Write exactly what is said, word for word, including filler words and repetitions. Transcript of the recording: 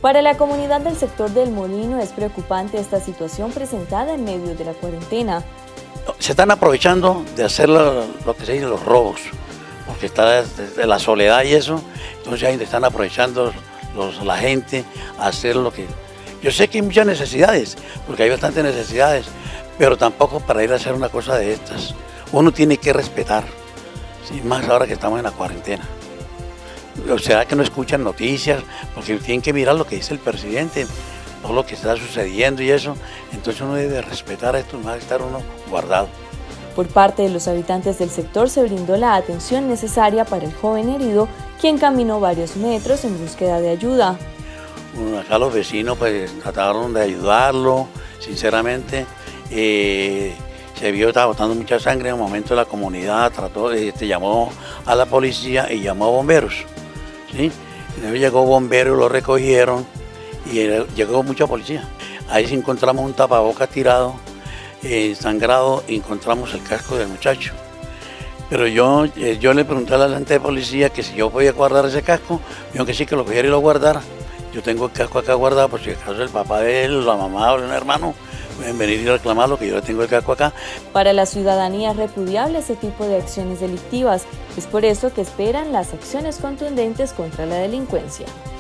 Para la comunidad del sector del Molino es preocupante esta situación presentada en medio de la cuarentena. Se están aprovechando de hacer lo, lo que se dice los robos, porque está desde la soledad y eso, entonces ahí están aprovechando los, la gente a hacer lo que... Yo sé que hay muchas necesidades, porque hay bastantes necesidades, pero tampoco para ir a hacer una cosa de estas. Uno tiene que respetar, ¿sí? Más ahora que estamos en la cuarentena. O sea que no escuchan noticias, porque tienen que mirar lo que dice el presidente, todo lo que está sucediendo y eso, entonces uno debe respetar esto, no va a estar uno guardado. Por parte de los habitantes del sector se brindó la atención necesaria para el joven herido, quien caminó varios metros en búsqueda de ayuda. Bueno, acá los vecinos pues trataron de ayudarlo, sinceramente, eh, se vio que estaba botando mucha sangre. En un momento la comunidad trató, este, llamó a la policía y llamó a bomberos, ¿sí? Y luego llegó bomberos, lo recogieron y llegó mucha policía. Ahí sí encontramos un tapabocas tirado, eh, sangrado, y encontramos el casco del muchacho. Pero yo, eh, yo le pregunté a la gente de policía que si yo podía guardar ese casco, dijo que sí, que lo cogiera y lo guardara. Yo tengo el casco acá guardado, por si acaso el papá de él, la mamá o un hermano pueden venir y reclamarlo, que yo le tengo el casco acá. Para la ciudadanía es repudiable ese tipo de acciones delictivas. Es por eso que esperan las acciones contundentes contra la delincuencia.